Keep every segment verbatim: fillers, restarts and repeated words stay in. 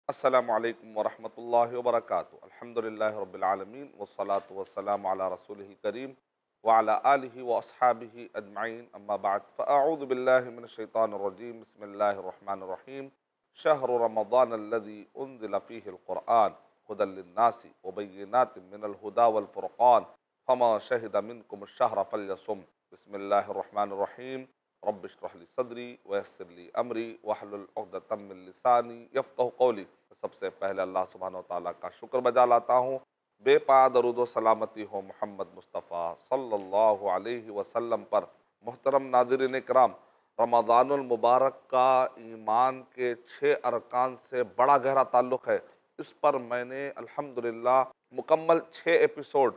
السلام علیکم ورحمۃ اللہ وبرکاتہ۔ الحمد للہ رب العالمین والصلاة والسلام علی رسولہ الکریم وعلی آلہ واصحابہ اجمعین، اما بعد فاعوذ باللہ من الشیطان الرجیم، بسم اللہ الرحمن الرحیم۔ شہر رمضان الذی انزل فیہ القرآن ھدی للناس وبینات من الہدی والفرقان فمن شہد منکم الشہر فلیصم۔ بسم اللہ الرحمن الرحیم۔ رب اشرح لی صدری ویسر لی امری واحلل عقدۃ من لسانی یفقہوا قولی۔ سب سے پہلے اللہ سبحانہ و تعالیٰ کا شکر بجا لاتا ہوں، بے پایا درود و سلامتی ہو محمد مصطفیٰ صلی اللہ علیہ وسلم پر۔ محترم ناظرین کرام، رمضان المبارک کا ایمان کے چھ ارکان سے بڑا گہرا تعلق ہے۔ اس پر میں نے الحمدللہ مکمل چھ ایپیسوڈ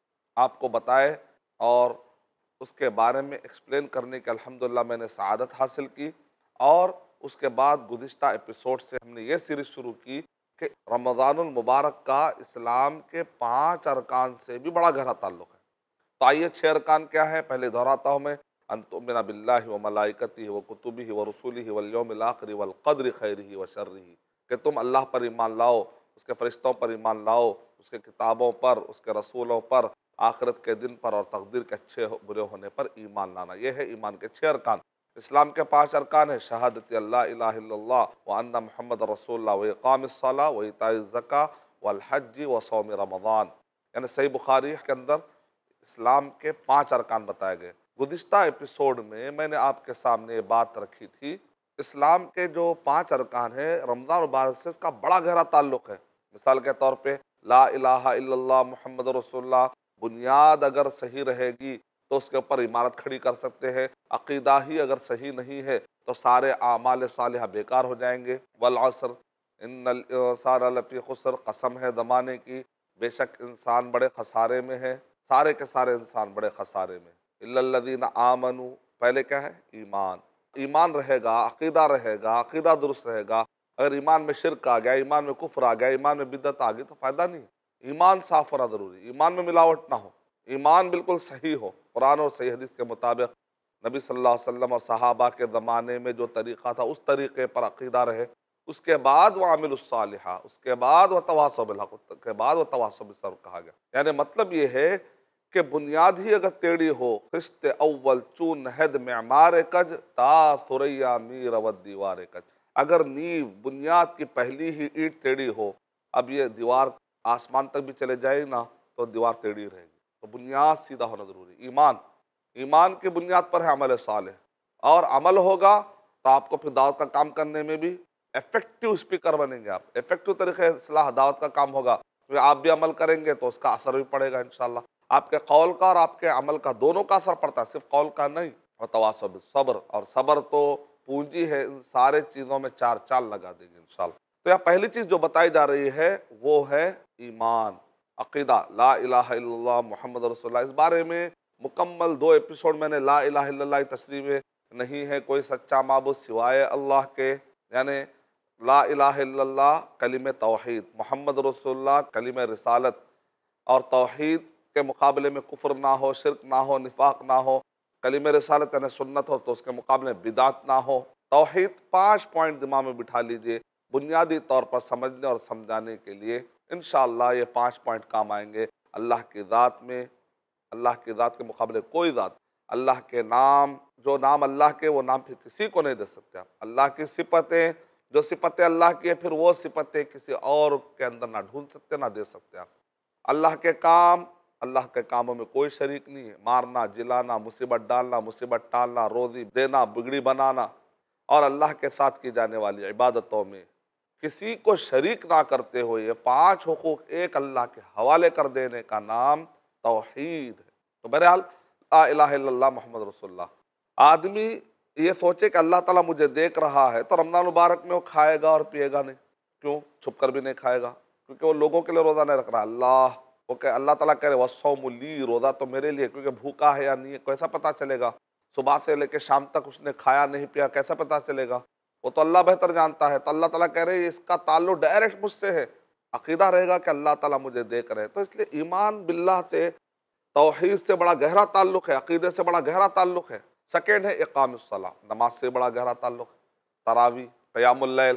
آپ کو بتائے اور اس کے بارے میں ایکسپلین کرنے کے الحمدللہ میں نے سعادت حاصل کی، اور اس کے بعد گزشتہ ایپیسوڈ سے ہم نے یہ سیریز شروع کی کہ رمضان المبارک کا اسلام کے پانچ ارکان سے بھی بڑا گہرا تعلق ہے۔ تو آئیے چھ ارکان کیا ہے پہلے دہراتا ہوں میں۔ ان تؤمن باللہ وملائکتہ وکتبہ ورسولہ والیوم الآخر والقدر خیرہ وشرہ، کہ تم اللہ پر ایمان لاؤ، اس کے فرشتوں پر ایمان لاؤ، اس کے کتابوں پر، اس کے رسولوں پر، آخرت کے دن پر اور تقدیر کے اچھے برے ہونے پر ایمان لانا۔ یہ ہے ایمان کے چھ ارکان۔ اسلام کے پانچ ارکان ہیں: شہادت اللہ الہ الا اللہ وان محمد رسول اللہ واقام الصلاۃ وایتاء الزکوٰۃ والحج وصوم رمضان، یعنی صحیح بخاری کے اندر اسلام کے پانچ ارکان بتائے گئے۔ گزشتہ ایپیسوڈ میں میں نے آپ کے سامنے یہ بات رکھی تھی، اسلام کے جو پانچ ارکان ہیں رمضان مبارک سے اس کا بڑا گہرا تعلق ہے۔ مثال کے طور پہ لا الہ الا اللہ محمد رسول اللہ، بنیاد اگر صحیح رہے گی تو اس کے اوپر عمارت کھڑی کر سکتے ہیں۔ عقیدہ ہی اگر صحیح نہیں ہے تو سارے اعمال صالحہ بیکار ہو جائیں گے۔ والعصر ان الانسان لفی خسر، قسم ہے زمانے کی، بے شک انسان بڑے خسارے میں ہے، سارے کے سارے انسان بڑے خسارے میں۔ الا الذین آمنوا، پہلے کیا ہے؟ ایمان۔ ایمان رہے گا، عقیدہ رہے گا، عقیدہ درست رہے گا۔ اگر ایمان میں شرک آ گیا، ایمان میں کفر آ گیا، ایمان میں بدعت آ گئی تو فائدہ نہیں۔ ایمان صاف ہونا ضروری، ایمان میں ملاوٹ نہ ہو، ایمان بالکل صحیح ہو، قرآن اور صحیح حدیث کے مطابق نبی صلی اللہ علیہ وسلم اور صحابہ کے زمانے میں جو طریقہ تھا اس طریقے پر عقیدہ رہے۔ اس کے بعد وعملوا الصالحہ، اس کے بعد وتواصوا بالحق، اس کے بعد وتواصوا بالصبر کہا گیا۔ یعنی مطلب یہ ہے کہ بنیاد ہی اگر ٹیڑھی ہو، خشت اول چون نہد معمار کج تا ثریا می رود دیوار کج، اگر نیو بنیاد کی پہلی ہی اینٹ ٹیڑھی ہو، اب یہ دیوار آسمان تک بھی چلے جائے نا تو دیوار ٹیڑھی رہے گی۔ تو بنیاد سیدھا ہونا ضروری۔ ایمان، ایمان کی بنیاد پر ہے عمل صالح، اور عمل ہوگا تو آپ کو پھر دعوت کا کام کرنے میں بھی ایفیکٹو اسپیکر بنیں گے آپ، ایفیکٹو طریقے اصلاح دعوت کا کام ہوگا، پھر آپ بھی عمل کریں گے تو اس کا اثر بھی پڑے گا انشاءاللہ۔ آپ کے قول کا اور آپ کے عمل کا دونوں کا اثر پڑتا ہے، صرف قول کا نہیں۔ وتواصوا بالصبر، اور صبر تو پونجی ہے، ان سارے چیزوں میں چار چال لگا دیں گے انشاءاللہ۔ تو یہ پہلی چیز جو بتائی جا رہی ہے وہ ہے ایمان، عقیدہ، لا الہ الا اللہ محمد رسول اللہ۔ اس بارے میں مکمل دو ایپیسوڈ میں نے لا الہ الا اللہ تشریح میں نہیں ہے کوئی سچا معبود سوائے اللہ کے، یعنی لا الہ الا اللہ کلمہ توحید، محمد رسول اللہ کلمہ رسالت، اور توحید کے مقابلے میں کفر نہ ہو، شرک نہ ہو، نفاق نہ ہو، کلمہ رسالت یعنی سنت ہو تو اس کے مقابلے میں بدعت نہ ہو۔ توحید پانچ پوائنٹ دماغ میں بٹھا لیجئے، بنیادی طور پر سمجھنے اور سمجھانے کے لیے انشاءاللہ یہ پانچ پوائنٹ کام آئیں گے۔ اللہ کی ذات میں، اللہ کی ذات کے مقابلے کوئی ذات، اللہ کے نام، جو نام اللہ کے وہ نام پھر کسی کو نہیں دے سکتے آپ۔ اللہ کی صفتیں، جو صفتیں اللہ کی ہیں پھر وہ صفتیں کسی اور کے اندر نہ ڈھونڈ سکتے نہ دے سکتے آپ۔ اللہ کے کام، اللہ کے کاموں میں کوئی شریک نہیں ہے، مارنا، جلانا، مصیبت ڈالنا، مصیبت ٹالنا، روزی دینا، بگڑی بنانا، اور اللہ کے ساتھ کی جانے والی عبادتوں میں کسی کو شریک نہ کرتے ہوئے یہ پانچ حقوق ایک اللہ کے حوالے کر دینے کا نام توحید ہے۔ تو بہرحال لا الہ الا اللہ محمد رسول اللہ۔ آدمی یہ سوچے کہ اللہ تعالیٰ مجھے دیکھ رہا ہے تو رمضان مبارک میں وہ کھائے گا اور پیے گا نہیں، کیوں؟ چھپ کر بھی نہیں کھائے گا، کیونکہ وہ لوگوں کے لیے روزہ نہیں رکھ رہا، اللہ وہ کہ اللہ تعالیٰ کہہ رہے وَالصَّوْمُ لِي، روزہ تو میرے لیے، کیونکہ بھوکا ہے یا نہیں ہے کیسا پتہ چلے گا؟ صبح سے لے کے شام تک اس نے کھایا نہیں پیا، کیسا پتہ چلے گا؟ وہ تو اللہ بہتر جانتا ہے۔ تو اللہ تعالیٰ کہہ رہے ہیں اس کا تعلق ڈائریکٹ مجھ سے ہے، عقیدہ رہے گا کہ اللہ تعالیٰ مجھے دیکھ رہے ہیں۔ تو اس لیے ایمان باللہ سے، توحید سے بڑا گہرا تعلق ہے، عقیدے سے بڑا گہرا تعلق ہے۔ سیکنڈ ہے اقام الصلاۃ، نماز سے بڑا گہرا تعلق ہے، تراویح، قیام اللیل،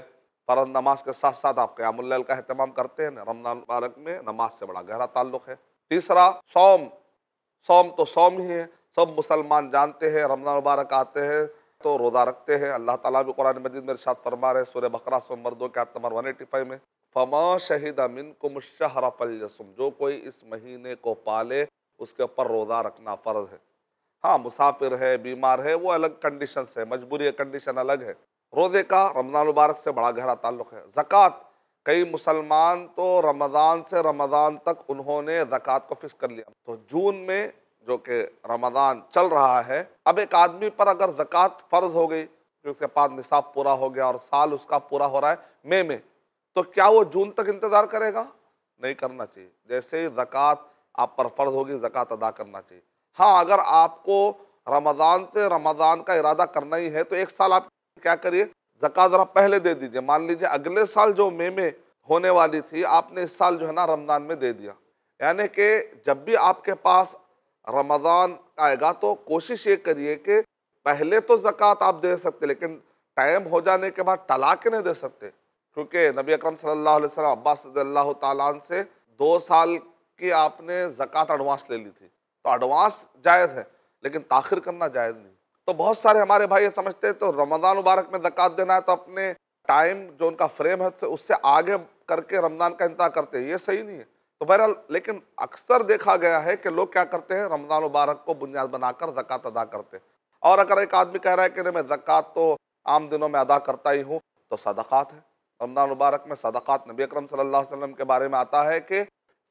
فرض نماز کے ساتھ ساتھ آپ قیام اللیل کا اہتمام کرتے ہیں، رمضان مبارک میں نماز سے بڑا گہرا تعلق ہے۔ تیسرا صوم، صوم تو صوم ہی ہے، سب مسلمان جانتے ہیں رمضان مبارک آتے ہیں تو روزہ رکھتے ہیں۔ اللہ تعالیٰ بھی قرآن مجید میں ارشاد فرما رہے ہیں سورہ بقرہ سورہ نمبر دو کے آیت نمبر ایک سو پچاسی میں، فَمَا شَهِدَ مِنْكُمُ الشَّهْرَ فَلْيَصُمْ، جو کوئی اس مہینے کو پالے اس کے اوپر روزہ رکھنا فرض ہے۔ ہاں مسافر ہے، بیمار ہے، وہ الگ کنڈیشنز ہے، مجبوری کنڈیشن الگ ہے۔ روزے کا رمضان مبارک سے بڑا گہرا تعلق ہے۔ زکوٰۃ، کئی مسلمان تو رمضان سے رمضان تک انہوں نے زکوٰۃ کو فکس کر لیا، تو جون میں جو کہ رمضان چل رہا ہے، اب ایک آدمی پر اگر زکوٰۃ فرض ہو گئی کہ اس کے پاس نصاب پورا ہو گیا اور سال اس کا پورا ہو رہا ہے مئی میں، تو کیا وہ جون تک انتظار کرے گا؟ نہیں کرنا چاہیے۔ جیسے ہی زکوٰۃ آپ پر فرض ہوگی زکوٰۃ ادا کرنا چاہیے۔ ہاں اگر آپ کو رمضان سے رمضان کا ارادہ کرنا ہی ہے تو ایک سال آپ کیا کریے، زکوٰۃ ذرا پہلے دے دیجئے۔ مان لیجئے اگلے سال جو مئی میں ہونے والی تھی آپ نے اس سال جو ہے نا رمضان میں دے دیا، یعنی کہ جب بھی آپ کے پاس رمضان آئے گا تو کوشش یہ کریے کہ پہلے تو زکوٰۃ آپ دے سکتے لیکن ٹائم ہو جانے کے بعد ٹلا کے نہیں دے سکتے، کیونکہ نبی اکرم صلی اللہ علیہ وسلم عباس رضی اللہ تعالیٰ عنہ سے دو سال کی آپ نے زکوٰۃ ایڈوانس لے لی تھی، تو ایڈوانس جائز ہے لیکن تاخیر کرنا جائز نہیں۔ تو بہت سارے ہمارے بھائی یہ سمجھتے ہیں تو رمضان مبارک میں زکوٰۃ دینا ہے تو اپنے ٹائم جو ان کا فریم ہے اس سے آگے کر کے رمضان کا انتظار کرتے ہیں، یہ صحیح نہیں ہے۔ تو بہرحال لیکن اکثر دیکھا گیا ہے کہ لوگ کیا کرتے ہیں، رمضان مبارک کو بنیاد بنا کر زکوٰۃ ادا کرتے ہیں۔ اور اگر ایک آدمی کہہ رہا ہے کہ نہیں میں زکوٰۃ تو عام دنوں میں ادا کرتا ہی ہوں، تو صدقات ہے۔ رمضان مبارک میں صدقات، نبی اکرم صلی اللہ علیہ وسلم کے بارے میں آتا ہے کہ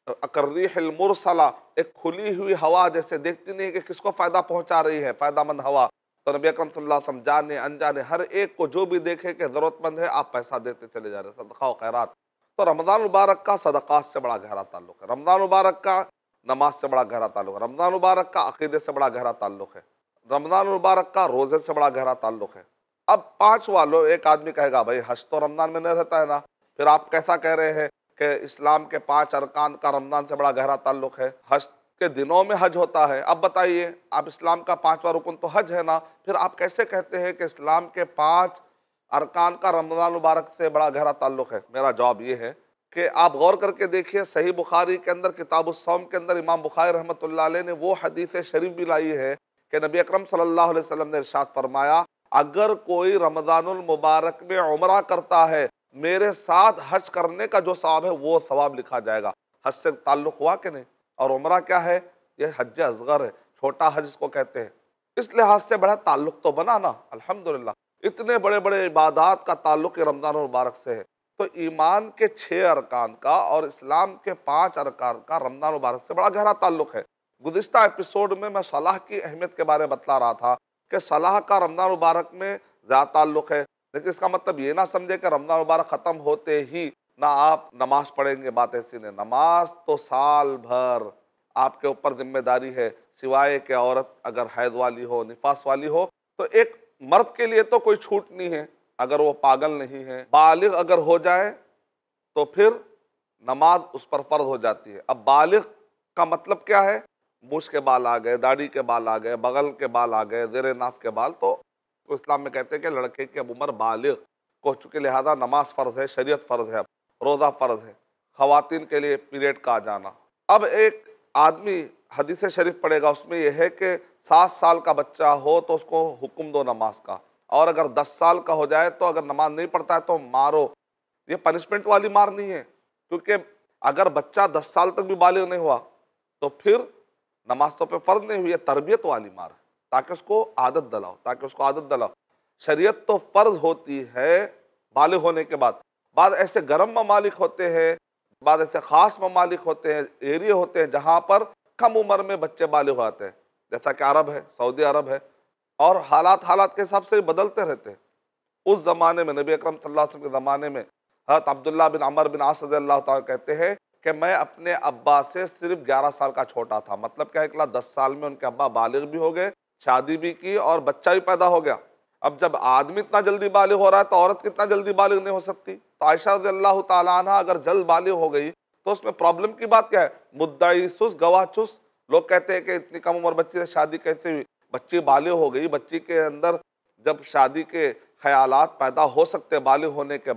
اکریح المرسلہ، ایک کھلی ہوئی ہوا جیسے دیکھتی نہیں کہ کس کو فائدہ پہنچا رہی ہے، فائدہ مند ہوا، تو نبی اکرم صلی اللہ علیہ وسلم جانے انجانے ہر ایک کو جو بھی دیکھے کہ ضرورت مند ہے آپ پیسہ دیتے چلے جا رہے ہیں، صدقہ و خیرات۔ تو رمضان مبارک کا صدقات سے بڑا گہرا تعلق ہے، رمضان مبارک کا نماز سے بڑا گہرا تعلق ہے، رمضان مبارک کا عقیدے سے بڑا گہرا تعلق ہے، رمضان مبارک کا روزے سے بڑا گہرا تعلق ہے۔ اب پانچ والوں ایک آدمی کہے گا بھائی حج تو رمضان میں نہیں رہتا ہے نا، پھر آپ کیسا کہہ رہے ہیں کہ اسلام کے پانچ ارکان کا رمضان سے بڑا گہرا تعلق ہے، حج کے دنوں میں حج ہوتا ہے۔ اب بتائیے آپ اسلام کا پانچواں رکن تو حج ہے نا، پھر آپ کیسے کہتے ہیں کہ اسلام کے پانچ ارکان کا رمضان مبارک سے بڑا گہرا تعلق ہے؟ میرا جواب یہ ہے کہ آپ غور کر کے دیکھیے، صحیح بخاری کے اندر کتاب الصوم کے اندر امام بخاری رحمۃ اللہ علیہ نے وہ حدیث شریف بھی لائی ہے کہ نبی اکرم صلی اللہ علیہ وسلم نے ارشاد فرمایا اگر کوئی رمضان المبارک میں عمرہ کرتا ہے میرے ساتھ حج کرنے کا جو ثواب ہے وہ ثواب لکھا جائے گا۔ حج سے تعلق ہوا کہ نہیں؟ اور عمرہ کیا ہے؟ یہ حج اصغر ہے، چھوٹا حج اس کو کہتے ہیں، اس لحاظ سے بڑا تعلق تو بنا نا، الحمدللہ اتنے بڑے بڑے عبادات کا تعلق رمضان المبارک سے ہے۔ تو ایمان کے چھ ارکان کا اور اسلام کے پانچ ارکان کا رمضان مبارک سے بڑا گہرا تعلق ہے۔ گزشتہ ایپیسوڈ میں میں صلاح کی اہمیت کے بارے میں بتلا رہا تھا کہ صلاح کا رمضان مبارک میں زیادہ تعلق ہے، لیکن اس کا مطلب یہ نہ سمجھے کہ رمضان مبارک ختم ہوتے ہی نہ آپ نماز پڑھیں گے، بات ایسی نہیں۔ نماز تو سال بھر آپ کے اوپر ذمہ داری ہے، سوائے کہ عورت اگر حیض والی ہو، نفاس والی ہو، تو ایک مرد کے لیے تو کوئی چھوٹ نہیں ہے اگر وہ پاگل نہیں ہے۔ بالغ اگر ہو جائے تو پھر نماز اس پر فرض ہو جاتی ہے۔ اب بالغ کا مطلب کیا ہے؟ مونچھ کے بال آ گئے، داڑھی کے بال آ گئے، بغل کے بال آ گئے، زیر ناف کے بال، تو اسلام میں کہتے ہیں کہ لڑکے کی اب عمر بالغ کو چکے، لہذا نماز فرض ہے، شریعت فرض ہے، روزہ فرض ہے، خواتین کے لیے پیریڈ کا آ جانا۔ اب ایک آدمی حدیث شریف پڑھے گا، اس میں یہ ہے کہ سات سال کا بچہ ہو تو اس کو حکم دو نماز کا، اور اگر دس سال کا ہو جائے تو اگر نماز نہیں پڑھتا ہے تو مارو۔ یہ پنشمنٹ والی مار نہیں ہے، کیونکہ اگر بچہ دس سال تک بھی بالغ نہیں ہوا تو پھر نماز تو پہ فرض نہیں ہوئی ہے، تربیت والی مار ہے، تاکہ اس کو عادت دلاؤ، تاکہ اس کو عادت دلاؤ۔ شریعت تو فرض ہوتی ہے بالغ ہونے کے بعد۔ بعض ایسے گرم ممالک ہوتے ہیں، بعض ایسے خاص ممالک ہوتے ہیں، ایریے ہوتے ہیں جہاں پر کم عمر میں بچے بالغ ہوتے ہیں، جیسا کہ عرب ہے، سعودی عرب ہے، اور حالات حالات کے حساب سے بدلتے رہتے ہیں۔ اس زمانے میں نبی اکرم صلی اللہ علیہ وسلم کے زمانے میں حضرت عبداللہ بن عمر بن عاص رضی اللہ تعالیٰ کہتے ہیں کہ میں اپنے ابا سے صرف گیارہ سال کا چھوٹا تھا، مطلب کیا ہے، دس سال میں ان کے ابا بالغ بھی ہو گئے، شادی بھی کی اور بچہ بھی پیدا ہو گیا۔ اب جب آدمی اتنا جلدی بالغ ہو رہا ہے تو عورت کتنا جلدی بالغ نہیں ہو سکتی؟ تو عائشہ رضی اللہ تعالیٰ عنہ اگر جلد بالغ ہو گئی تو اس میں پرابلم کی بات کیا ہے؟ مدعی سس گواہ چس۔ لوگ کہتے ہیں کہ اتنی کم عمر بچی سے شادی کیسے ہوئی؟ بچی بالغ ہو گئی، بچی کے اندر جب شادی کے خیالات پیدا ہو سکتے بالغ ہونے کے بعد،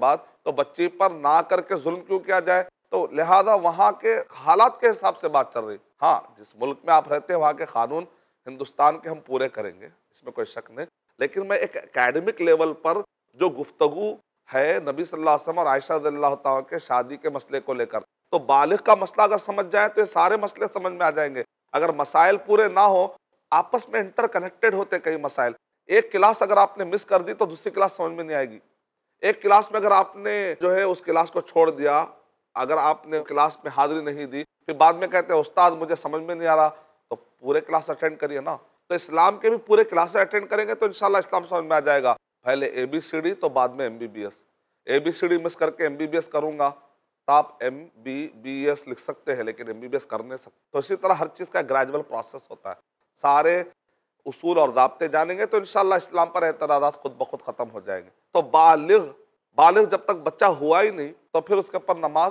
تو بچی پر نہ کر کے ظلم کیوں کیا جائے؟ تو لہذا وہاں کے حالات کے حساب سے بات چل رہی. ہاں جس ملک میں آپ رہتے ہیں وہاں کے قانون ہندوستان کے ہم پورے کریں گے، اس میں کوئی شک نہیں، لیکن میں ایک اکیڈمک لیول پر جو گفتگو ہے نبی صلی اللہ علیہ وسلم اور عائشہ رضی اللہ تعالیٰ کے شادی کے مسئلے کو لے کر، تو بالغ کا مسئلہ اگر سمجھ جائیں تو یہ سارے مسئلے سمجھ میں آ جائیں گے. اگر مسائل پورے نہ ہو، آپس میں انٹر کنیکٹڈ ہوتے کئی مسائل. ایک کلاس اگر آپ نے مس کر دی تو دوسری کلاس سمجھ میں نہیں آئے گی. ایک کلاس میں اگر آپ نے جو ہے اس کلاس کو چھوڑ دیا، اگر آپ نے کلاس میں حاضری نہیں دی، پھر بعد میں کہتے ہیں استاد مجھے سمجھ میں نہیں آ رہا، تو پورے کلاس اٹینڈ کریے نا. تو اسلام کے بھی پورے کلاسیں اٹینڈ کریں گے تو انشاءاللہ اسلام سمجھ میں آ جائے گا. پہلے اے بی سی ڈی تو بعد میں M B B S. A B C D miss کر کے ایم بی بی ایس کروں گا تو آپ ایم بی بی ایس لکھ سکتے ہیں لیکن ایم بی بی ایس کر نہیں سکتے. تو اسی طرح ہر چیز کا گریجول پروسیس ہوتا ہے. سارے اصول اور ضابطے جانیں گے تو انشاءاللہ اسلام پر اعتراضات خود بخود ختم ہو جائیں گے. تو بالغ بالغ جب تک بچہ ہوا ہی نہیں تو پھر اس کے اوپر نماز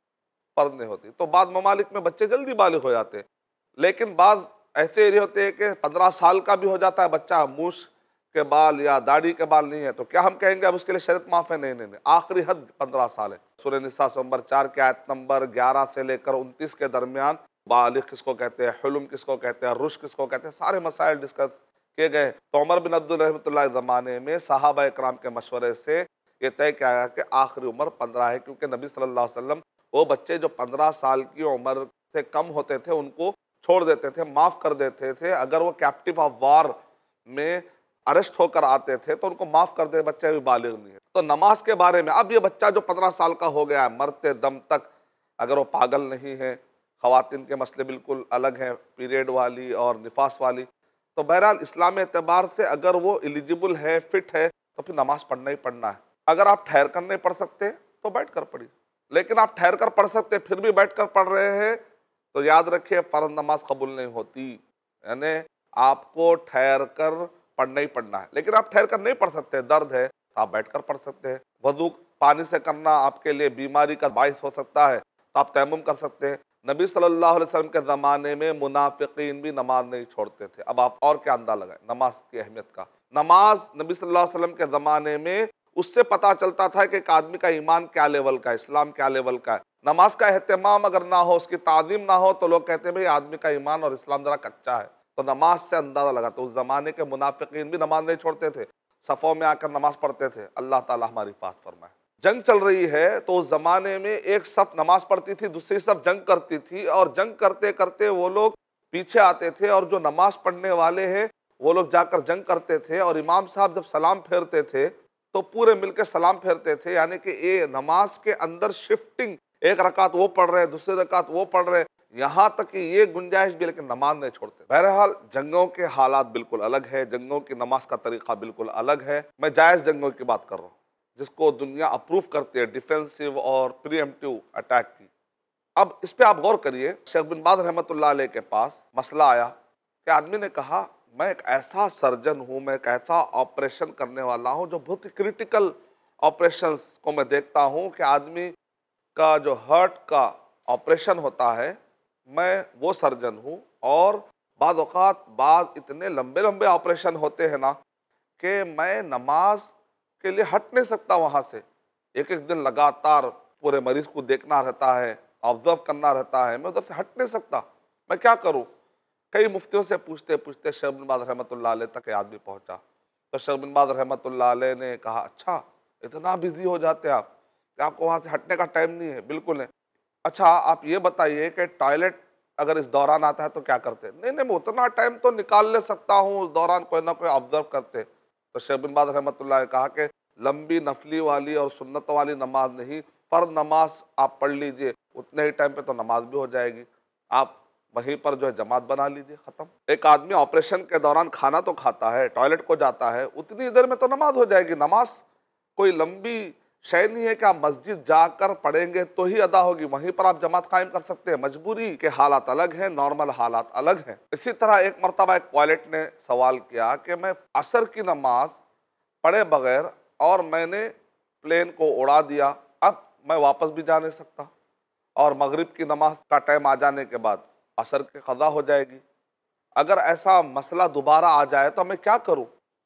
فرض نہیں ہوتی. تو بعض ممالک میں بچے جلدی بالغ ہو جاتے ہیں، لیکن بعض ایسے ایریا ہوتے ہیں کہ پندرہ سال کا بھی ہو جاتا ہے بچہ، موچھ کے بال یا داڑھی کے بال نہیں ہے، تو کیا ہم کہیں گے اب اس کے لیے شریعت معاف ہے؟ نہیں نہیں نہیں، آخری حد پندرہ سال ہے. سورہ نساء نمبر چار کی آیت نمبر گیارہ سے لے کر انتیس کے درمیان بالغ کس کو کہتے ہیں، حلم کس کو کہتے ہیں، رشد کس کو کہتے ہیں، سارے مسائل ڈسکس کیے گئے. تو عمر بن عبد رحمۃ اللہ کے زمانے میں صحابہ اکرام کے مشورے سے یہ طے کیا گیا کہ آخری عمر پندرہ ہے، کیونکہ نبی صلی اللہ علیہ وسلم وہ بچے جو پندرہ سال کی عمر سے کم ہوتے تھے ان کو چھوڑ دیتے تھے، معاف کر دیتے تھے. اگر وہ کیپٹیو آف وار میں اریسٹ ہو کر آتے تھے تو ان کو معاف کر دے، بچے بھی بالغ نہیں ہے. تو نماز کے بارے میں اب یہ بچہ جو پندرہ سال کا ہو گیا ہے مرتے دم تک، اگر وہ پاگل نہیں ہے، خواتین کے مسئلے بالکل الگ ہیں، پیریڈ والی اور نفاس والی، تو بہرحال اسلام اعتبار سے اگر وہ ایلیجیبل ہے، فٹ ہے، تو پھر نماز پڑھنا ہی پڑھنا ہے. اگر آپ ٹھہر کر نہیں پڑھ سکتے تو بیٹھ کر پڑھیے، لیکن آپ ٹھہر کر پڑھ سکتے پھر بھی بیٹھ کر پڑھ رہے ہیں تو یاد رکھیے فرض نماز قبول نہیں ہوتی. یعنی آپ کو ٹھہر کر پڑھنا ہی پڑھنا ہے، لیکن آپ ٹھہر کر نہیں پڑھ سکتے، درد ہے تو آپ بیٹھ کر پڑھ سکتے ہیں. وضو پانی سے کرنا آپ کے لیے بیماری کا باعث ہو سکتا ہے تو آپ تیمم کر سکتے ہیں. نبی صلی اللہ علیہ وسلم کے زمانے میں منافقین بھی نماز نہیں چھوڑتے تھے. اب آپ اور کیا اندازہ لگائیں نماز کی اہمیت کا. نماز نبی صلی اللہ علیہ وسلم کے زمانے میں اس سے پتہ چلتا تھا کہ ایک آدمی کا ایمان کیا لیول کا ہے، اسلام کیا لیول کا ہے. نماز کا اہتمام اگر نہ ہو، اس کی تعظیم نہ ہو، تو لوگ کہتے ہیں بھئی آدمی کا ایمان اور اسلام ذرا کچا ہے. تو نماز سے اندازہ لگا. تو اس زمانے کے منافقین بھی نماز نہیں چھوڑتے تھے، صفوں میں آ کر نماز پڑھتے تھے. اللہ تعالیٰ ہماری حفاظت فرمائے. جنگ چل رہی ہے تو اس زمانے میں ایک صف نماز پڑھتی تھی، دوسری صف جنگ کرتی تھی، اور جنگ کرتے کرتے وہ لوگ پیچھے آتے تھے اور جو نماز پڑھنے والے ہیں وہ لوگ جا کر جنگ کرتے تھے. اور امام صاحب جب سلام پھیرتے تھے تو پورے مل کے سلام پھیرتے تھے. یعنی کہ یہ نماز کے اندر شفٹنگ، ایک رکعت وہ پڑھ رہے ہیں، دوسری رکعت وہ پڑھ رہے ہیں، یہاں تک کہ یہ گنجائش بھی، لیکن نماز نہیں چھوڑتے. بہرحال جنگوں کے حالات بالکل الگ ہے، جنگوں کی نماز کا طریقہ بالکل الگ ہے. میں جائز جنگوں کی بات کر رہا ہوں جس کو دنیا اپروو کرتی ہے، ڈیفینسو اور پری ایمپٹیو اٹیک کی. اب اس پہ آپ غور کریے. شیخ بن باز رحمۃ اللہ علیہ کے پاس مسئلہ آیا کہ آدمی نے کہا میں ایک ایسا سرجن ہوں، میں ایک ایسا آپریشن کرنے والا ہوں جو بہت ہی کرٹیکل آپریشنز کو میں دیکھتا ہوں کہ آدمی کا جو ہارٹ کا آپریشن ہوتا ہے، میں وہ سرجن ہوں. اور بعض اوقات بعض اتنے لمبے لمبے آپریشن ہوتے ہیں نا کہ میں نماز کے لیے ہٹ نہیں سکتا وہاں سے. ایک ایک دن لگاتار پورے مریض کو دیکھنا رہتا ہے، آبزرو کرنا رہتا ہے، میں ادھر سے ہٹ نہیں سکتا، میں کیا کروں؟ کئی مفتیوں سے پوچھتے پوچھتے شیخ بن باز رحمۃ اللہ علیہ تک آدمی پہنچا. تو شیخ بن باز رحمۃ اللہ علیہ نے کہا اچھا اتنا بزی ہو جاتے آپ کہ آپ کو وہاں سے ہٹنے کا ٹائم نہیں ہے؟ بالکل نہیں. اچھا آپ یہ بتائیے کہ ٹوائلٹ اگر اس دوران آتا ہے تو کیا کرتے؟ نہیں نہیں میں اتنا ٹائم تو نکال لے سکتا ہوں، اس دوران کوئی نہ کوئی آبزرو کرتے. تو شیخ بن باز رحمۃ اللہ نے کہا کہ لمبی نفلی والی اور سنت والی نماز نہیں، فرض نماز آپ پڑھ لیجئے، اتنے ہی ٹائم پہ تو نماز بھی ہو جائے گی. آپ وہیں پر جو ہے جماعت بنا لیجئے، ختم. ایک آدمی آپریشن کے دوران کھانا تو کھاتا ہے، ٹوائلٹ کو جاتا ہے، اتنی دیر میں تو نماز ہو جائے گی. نماز کوئی لمبی شے نہیں ہے کہ آپ مسجد جا کر پڑھیں گے تو ہی ادا ہوگی، وہیں پر آپ جماعت قائم کر سکتے ہیں. مجبوری کے حالات الگ ہیں، نارمل حالات الگ ہیں. اسی طرح ایک مرتبہ ایک پائلٹ نے سوال کیا کہ میں عصر کی نماز پڑھے بغیر اور میں نے پلین کو اڑا دیا، اب میں واپس بھی جا نہیں سکتا، اور مغرب کی نماز کا ٹائم آ جانے کے بعد عصر کی قضا ہو جائے گی. اگر ایسا مسئلہ دوبارہ آ جائے تو میں کیا کروں؟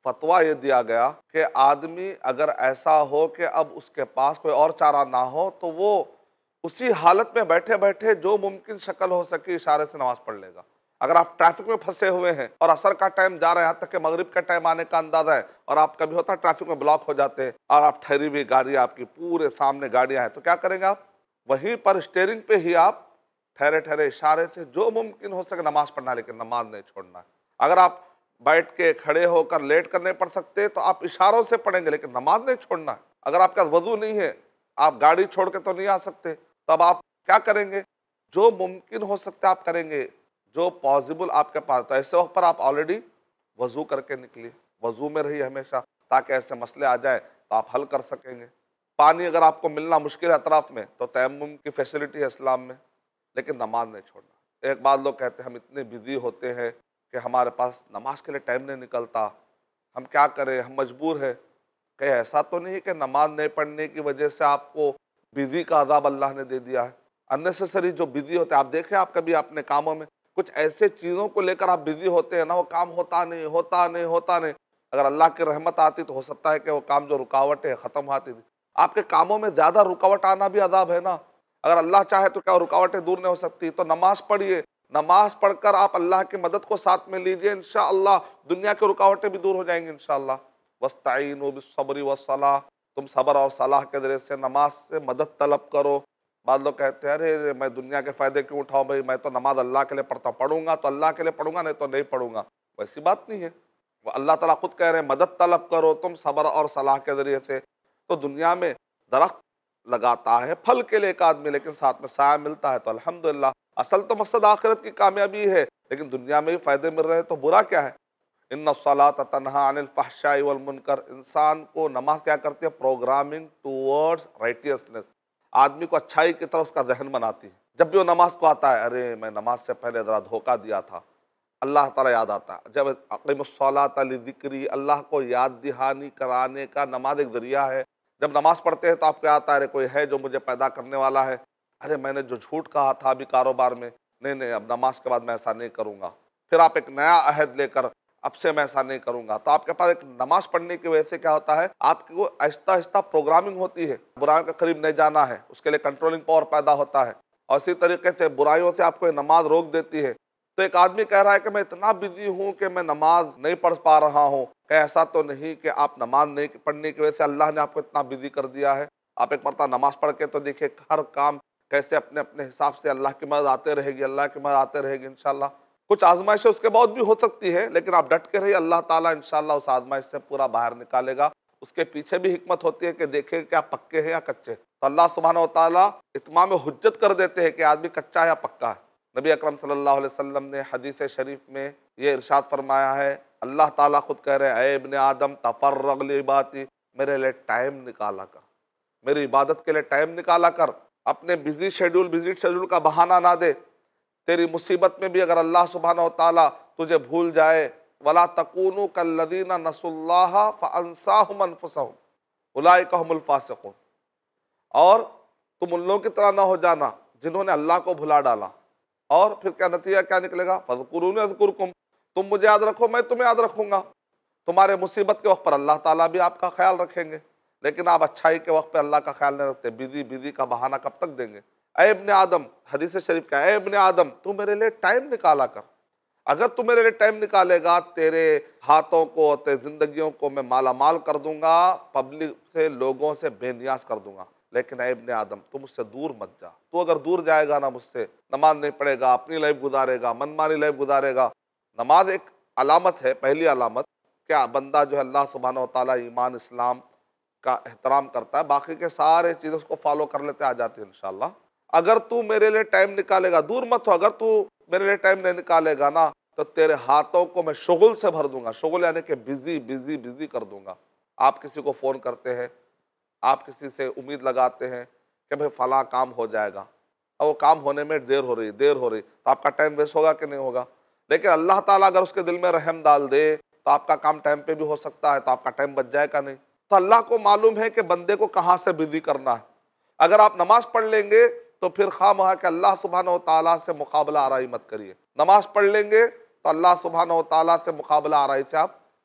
فتویٰ یہ دیا گیا کہ آدمی اگر ایسا ہو کہ اب اس کے پاس کوئی اور چارہ نہ ہو تو وہ اسی حالت میں بیٹھے بیٹھے جو ممکن شکل ہو سکے اشارے سے نماز پڑھ لے گا۔ اگر آپ ٹریفک میں پھنسے ہوئے ہیں اور عصر کا ٹائم جا رہا ہے، یہاں تک کہ مغرب کا ٹائم آنے کا اندازہ ہے، اور آپ کبھی ہوتا ہے ٹریفک میں بلاک ہو جاتے ہیں اور آپ ٹھہری ہوئی گاڑی، آپ کی پورے سامنے گاڑیاں ہیں، تو کیا کریں گے آپ؟ وہیں پر اسٹیئرنگ پہ ہی آپ ٹھہرے ٹھہرے اشارے سے جو ممکن ہو سکے نماز پڑھنا ہے، لیکن نماز نہیں چھوڑنا ہے۔ اگر آپ بیٹھ کے کھڑے ہو کر لیٹ کر نہیں پڑھ سکتے تو آپ اشاروں سے پڑھیں گے، لیکن نماز نہیں چھوڑنا ہے۔ اگر آپ کا وضو نہیں ہے، آپ گاڑی چھوڑ کے تو نہیں آ سکتے، تب آپ کیا کریں گے؟ جو ممکن ہو سکتا ہے آپ کریں گے، جو پاسبل آپ کے پاس، تو ایسے وقت پر آپ آلریڈی وضو کر کے نکلیے، وضو میں رہیے ہمیشہ، تاکہ ایسے مسئلے آ جائے تو آپ حل کر سکیں گے۔ پانی اگر آپ کو ملنا مشکل ہے اطراف میں تو تیمم کی فیسلٹی ہے اسلام میں، لیکن نماز نہیں چھوڑنا۔ ایک بات لوگ کہتے ہیں ہم اتنے بزی ہوتے ہیں کہ ہمارے پاس نماز کے لیے ٹائم نہیں نکلتا، ہم کیا کریں، ہم مجبور ہیں۔ کہ ایسا تو نہیں کہ نماز نہیں پڑھنے کی وجہ سے آپ کو بزی کا عذاب اللہ نے دے دیا ہے۔ اننیسیسری جو بزی ہوتے ہیں، آپ دیکھیں آپ کبھی اپنے کاموں میں کچھ ایسے چیزوں کو لے کر آپ بزی ہوتے ہیں نا، وہ کام ہوتا نہیں ہوتا نہیں ہوتا نہیں۔ اگر اللہ کی رحمت آتی تو ہو سکتا ہے کہ وہ کام جو رکاوٹیں ختم ہوتی تھی۔ آپ کے کاموں میں زیادہ رکاوٹ آنا بھی عذاب ہے نا۔ اگر اللہ چاہے تو کیا رکاوٹیں دور نہیں ہو سکتی؟ تو نماز پڑھیے، نماز پڑھ کر آپ اللہ کی مدد کو ساتھ میں لیجئے، انشاءاللہ دنیا کی رکاوٹیں بھی دور ہو جائیں گی انشاءاللہ۔ وَاسْتَعِینُوا بِالصَّبْرِ وَالصَّلَاةِ، تم صبر اور صلاح کے ذریعے سے نماز سے مدد طلب کرو۔ بعض لوگ کہتے ہیں ارے میں دنیا کے فائدے کیوں اٹھاؤں بھائی، میں تو نماز اللہ کے لیے پڑھتا ہوں، پڑھوں گا تو اللہ کے لیے پڑھوں گا، نہیں تو نہیں پڑھوں گا۔ ویسی بات نہیں ہے، وہ اللہ تعالیٰ خود کہہ رہے ہیں مدد طلب کرو تم صبر اور صلاح کے ذریعے سے۔ تو دنیا میں درخت لگاتا ہے پھل کے لیے ایک آدمی، لیکن ساتھ میں سایہ ملتا ہے تو الحمدللہ۔ اصل تو مقصد آخرت کی کامیابی ہے، لیکن دنیا میں بھی فائدے مل رہے ہیں تو برا کیا ہے؟ ان الصلاۃ تنہا عن الفحشاء والمنکر، انسان کو نماز کیا کرتی ہے؟ پروگرامنگ ٹوورڈز رائٹیسنس، آدمی کو اچھائی کی طرف اس کا ذہن بناتی ہے۔ جب بھی وہ نماز کو آتا ہے، ارے میں نماز سے پہلے ذرا دھوکہ دیا تھا، اللہ تعالیٰ یاد آتا ہے۔ جب اقیم الصلاۃ لذکری، اللہ کو یاد دہانی کرانے کا نماز ایک ذریعہ ہے۔ جب نماز پڑھتے ہیں تو آپ کو آتا ہے ارے کوئی ہے جو مجھے پیدا کرنے والا ہے، ارے میں نے جو جھوٹ کہا تھا ابھی کاروبار میں، نہیں نہیں اب نماز کے بعد میں ایسا نہیں کروں گا۔ پھر آپ ایک نیا عہد لے کر اب سے میں ایسا نہیں کروں گا، تو آپ کے پاس ایک نماز پڑھنے کی وجہ سے کیا ہوتا ہے؟ آپ کی وہ آہستہ آہستہ پروگرامنگ ہوتی ہے، برائیوں کے قریب نہیں جانا ہے، اس کے لیے کنٹرولنگ پاور پیدا ہوتا ہے، اور اسی طریقے سے برائیوں سے آپ کو یہ نماز روک دیتی ہے۔ تو ایک آدمی کہہ رہا ہے کہ میں اتنا بزی ہوں کہ میں نماز نہیں پڑھ پا رہا ہوں، کہ ایسا تو نہیں کہ آپ نماز نہیں پڑھنے کی وجہ سے اللہ نے آپ کو اتنا بزی کر دیا ہے۔ آپ ایک مرتبہ نماز پڑھ کے تو دیکھیں ہر کام کیسے اپنے اپنے حساب سے اللہ کی مدد آتے رہے گی، اللہ کی مدد آتے رہے گی انشاءاللہ۔ کچھ آزمائشیں اس کے بعد بھی ہو سکتی ہے، لیکن آپ ڈٹ کے رہیے، اللہ تعالیٰ انشاءاللہ اس آزمائش سے پورا باہر نکالے گا۔ اس کے پیچھے بھی حکمت ہوتی ہے کہ دیکھیں کہ آپ پکے ہیں یا کچے، تو اللہ سبحانہ و تعالیٰ اتمام حجت کر دیتے ہیں کہ آدمی کچا ہے یا پکا ہے۔ نبی اکرم صلی اللہ علیہ وسلم نے حدیث شریف میں یہ ارشاد فرمایا ہے، اللہ تعالیٰ خود کہہ رہے ہیں اے ابن آدم تفرغ لعبادتی، میرے لیے ٹائم نکالا کر، میری عبادت کے لیے ٹائم نکالا کر، اپنے بزی شیڈول بزی شیڈول کا بہانہ نہ دے۔ تیری مصیبت میں بھی اگر اللہ سبحانہ و تعالیٰ تجھے بھول جائے، وَلَا تَكُونُوا كَالَّذِينَ نَسُوا اللَّهَ فَأَنسَاهُمْ أَنفُسَهُمْ أُولَٰئِكَ هُمُ الْفَاسِقُونَ، اور تم ان لوگوں کی طرح نہ ہو جانا جنہوں نے اللہ کو بھلا ڈالا۔ اور پھر کیا نتیجہ کیا نکلے گا؟ فَاذْكُرُونِي أَذْكُرْكُمْ، تم مجھے یاد رکھو میں تمہیں یاد رکھوں گا۔ تمہارے مصیبت کے وقت پر اللہ تعالیٰ بھی آپ کا خیال رکھیں گے، لیکن آپ اچھائی کے وقت پہ اللہ کا خیال نہیں رکھتے، بزی بزی کا بہانہ کب تک دیں گے؟ اے ابن آدم، حدیث شریف کا اے ابن آدم تو میرے لیے ٹائم نکالا کر۔ اگر تو میرے لیے ٹائم نکالے گا، تیرے ہاتھوں کو تیرے زندگیوں کو میں مالا مال کر دوں گا، پبلک سے لوگوں سے بے نیاز کر دوں گا، لیکن اے ابن آدم تو مجھ سے دور مت جا۔ تو اگر دور جائے گا نا مجھ سے، نماز نہیں پڑھے گا، اپنی لائف گزارے گا، من مانی لائف گزارے گا۔ نماز ایک علامت ہے، پہلی علامت کیا بندہ جو ہے اللہ سبحانہ و تعالیٰ ایمان اسلام کا احترام کرتا ہے، باقی کے سارے چیزیں اس کو فالو کر لیتے آ جاتی ہیں انشاءاللہ۔ اگر تو میرے لیے ٹائم نکالے گا، دور مت ہو، اگر تو میرے لیے ٹائم نہیں نکالے گا نا تو تیرے ہاتھوں کو میں شغل سے بھر دوں گا، شغل یعنی کہ بزی بزی بزی کر دوں گا۔ آپ کسی کو فون کرتے ہیں، آپ کسی سے امید لگاتے ہیں کہ بھئی فلاں کام ہو جائے گا، اور وہ کام ہونے میں دیر ہو رہی دیر ہو رہی تو آپ کا ٹائم ویسٹ ہوگا کہ نہیں ہوگا؟ لیکن اللہ تعالیٰ اگر اس کے دل میں رحم ڈال دے تو آپ کا کام ٹائم پہ بھی ہو سکتا ہے، تو آپ کا ٹائم بچ جائے گا نہیں۔ تو اللہ کو معلوم ہے کہ بندے کو کہاں سے بزی کرنا ہے۔ اگر آپ نماز پڑھ لیں گے تو پھر خواہ مخواہ کہ اللہ سبحانہ و تعالیٰ سے مقابلہ آرائی مت کریے۔ نماز پڑھ لیں گے تو اللہ سبحانہ و تعالیٰ سے مقابلہ آرائی سے آپ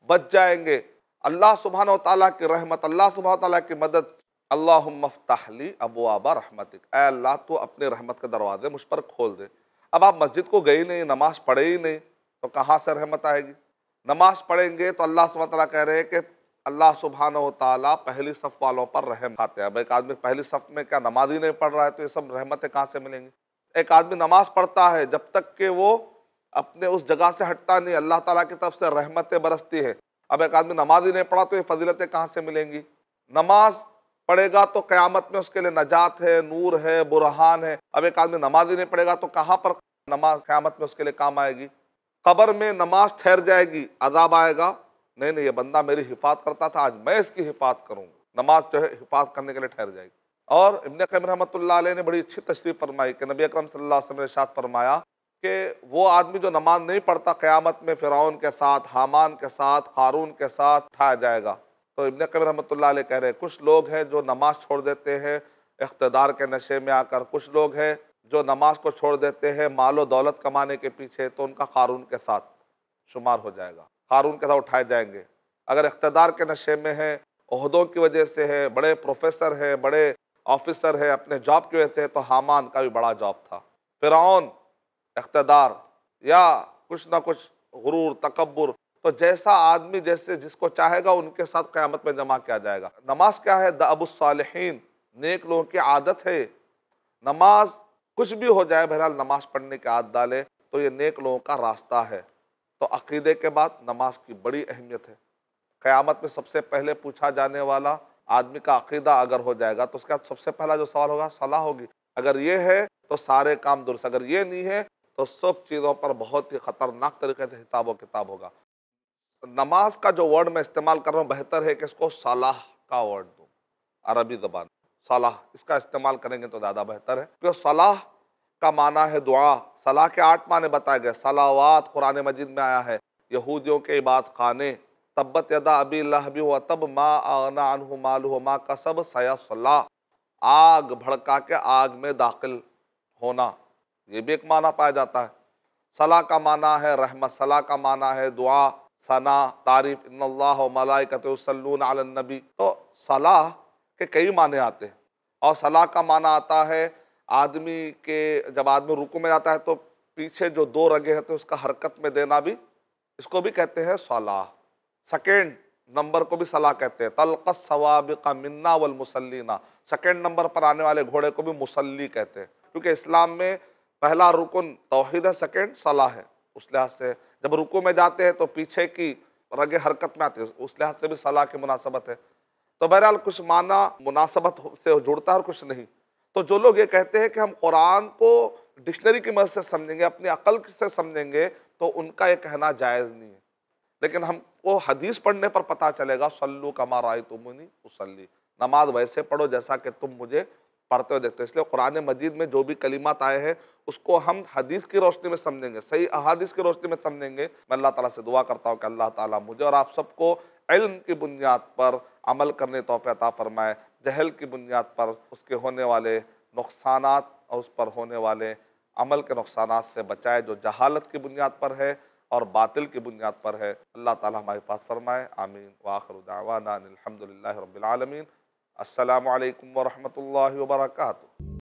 بچ جائیں گے۔ اللہ سبحانہ و تعالیٰ کی رحمت، اللہ سبحانہ و تعالیٰ کی مدد، اللہم افتح لی ابواب رحمتک، اے اللہ تو اپنے رحمت کے دروازے مجھ پر کھول دے۔ اب آپ مسجد کو گئی نہیں، نماز پڑھے ہی نہیں، تو کہاں سے رحمت آئے گی؟ نماز پڑھیں گے تو اللہ سبحانہ و تعالیٰ کہہ رہے ہیں کہ اللہ سبحانہ و تعالیٰ پہلی صف والوں پر رحم کھاتے ہیں۔ اب ایک آدمی پہلی صف میں کیا نماز ہی نہیں پڑھ رہا ہے تو یہ سب رحمتیں کہاں سے ملیں گی؟ ایک آدمی نماز پڑھتا ہے جب تک کہ وہ اپنے اس جگہ سے ہٹتا نہیں، اللہ تعالیٰ کی طرف سے رحمتیں برستی ہے۔ اب ایک آدمی نماز ہی نہیں پڑھا تو یہ فضیلتیں کہاں سے ملیں گی؟ نماز پڑھے گا تو قیامت میں اس کے لیے نجات ہے، نور ہے، برہان ہے۔ اب ایک آدمی نماز ہی نہیں پڑھے گا تو کہاں پر نماز قیامت میں اس کے لیے کام آئے گی؟ قبر میں نماز ٹھہر جائے گی، عذاب آئے گا، نہیں نہیں یہ بندہ میری حفاظت کرتا تھا، آج میں اس کی حفاظت کروں گا، نماز جو ہے حفاظت کرنے کے لیے ٹھہر جائے گی۔ اور ابن قیم رحمۃ اللہ علیہ نے بڑی اچھی تشریح فرمائی کہ نبی اکرم صلی اللہ علیہ وسلم نے ارشاد فرمایا کہ وہ آدمی جو نماز نہیں پڑھتا قیامت میں فرعون کے ساتھ، حامان کے ساتھ، قارون کے ساتھ اٹھایا جائے گا۔ تو ابن قیم رحمۃ اللہ علیہ کہہ رہے ہیں کچھ لوگ ہیں جو نماز چھوڑ دیتے ہیں اقتدار کے نشے میں آ کر، کچھ لوگ ہیں جو نماز کو چھوڑ دیتے ہیں مال و دولت کمانے کے پیچھے، تو ان کا قارون کے ساتھ شمار ہو جائے گا، قارون کے ساتھ اٹھائے جائیں گے۔ اگر اقتدار کے نشے میں ہے، عہدوں کی وجہ سے ہے، بڑے پروفیسر ہے، بڑے آفیسر ہے، اپنے جاب کی وجہ سے ہے، تو حامان کا بھی بڑا جاب تھا، فرعون اقتدار یا کچھ نہ کچھ غرور، تکبر، تو جیسا آدمی جیسے جس کو چاہے گا ان کے ساتھ قیامت میں جمع کیا جائے گا۔ نماز کیا ہے؟ دأب الصالحین، نیک لوگوں کی عادت ہے نماز، کچھ بھی ہو جائے بہرحال نماز پڑھنے کی عادت ڈالے تو یہ نیک لوگوں کا راستہ ہے۔ تو عقیدے کے بعد نماز کی بڑی اہمیت ہے۔ قیامت میں سب سے پہلے پوچھا جانے والا آدمی کا عقیدہ اگر ہو جائے گا تو اس کا سب سے پہلا جو سوال ہوگا صلاح ہوگی۔ اگر یہ ہے تو سارے کام درست، اگر یہ نہیں ہے تو سب چیزوں پر بہت ہی خطرناک طریقے سے حساب و کتاب ہوگا۔ نماز کا جو ورڈ میں استعمال کر رہا ہوں بہتر ہے کہ اس کو صلاح کا ورڈ دوں، عربی زبان صلاح، اس کا استعمال کریں گے تو زیادہ بہتر ہے، کیونکہ صلاح کا معنی ہے دعا۔ صلاح کے آٹھ معنی بتائے گئے، صلوات قرآن مجید میں آیا ہے، یہودیوں کے عبادت خانے، تبت یدا ابی لہب وتب ما اغنی عنہ مالہ ما کسب سیصلی، آگ بھڑکا کے آگ میں داخل ہونا، یہ بھی ایک معنی پایا جاتا ہے۔ صلاح کا معنی ہے رحمت، صلاح کا معنی ہے دعا، ثنا، تعریف، ان اللہ و ملائکتہ یصلون علی النبی۔ تو صلاح کے کئی معنی آتے ہیں، اور صلاح کا معنی آتا ہے آدمی کے جب آدمی رکوع میں جاتا ہے تو پیچھے جو دو رگیں ہیں تو اس کا حرکت میں دینا بھی، اس کو بھی کہتے ہیں صلاح۔ سیکنڈ نمبر کو بھی صلاح کہتے ہیں، تلقى السوابق منا والمصلین، سیکنڈ نمبر پر آنے والے گھوڑے کو بھی مصلی کہتے ہیں، کیونکہ اسلام میں پہلا رکن توحید ہے، سیکنڈ صلاح ہے۔ اس لحاظ سے جب رکوع میں جاتے ہیں تو پیچھے کی رگیں حرکت میں آتی ہے، اس لحاظ سے بھی صلاح کی مناسبت ہے۔ تو بہرحال کچھ معنی مناسبت سے جڑتا ہے اور کچھ نہیں۔ تو جو لوگ یہ کہتے ہیں کہ ہم قرآن کو ڈکشنری کی مدد سے سمجھیں گے، اپنی عقل سے سمجھیں گے، تو ان کا یہ کہنا جائز نہیں ہے۔ لیکن ہم کو حدیث پڑھنے پر پتہ چلے گا، صلو کما رأیتمونی اصلی، نماز ویسے پڑھو جیسا کہ تم مجھے پڑھتے ہوئے دیکھتے ہو۔ اس لیے قرآن مجید میں جو بھی کلمات آئے ہیں اس کو ہم حدیث کی روشنی میں سمجھیں گے، صحیح احادیث کی روشنی میں سمجھیں گے۔ میں اللہ تعالیٰ سے دعا کرتا ہوں کہ اللہ تعالیٰ مجھے اور آپ سب کو علم کی بنیاد پر عمل کرنے توفیق عطا فرمائے، جہل کی بنیاد پر اس کے ہونے والے نقصانات اور اس پر ہونے والے عمل کے نقصانات سے بچائے جو جہالت کی بنیاد پر ہے اور باطل کی بنیاد پر ہے۔ اللہ تعالیٰ ہماری حفاظت فرمائے، آمین۔ وآخر دعوانا ان الحمد للہ رب العالمین۔ السلام علیکم ورحمۃ اللہ وبرکاتہ۔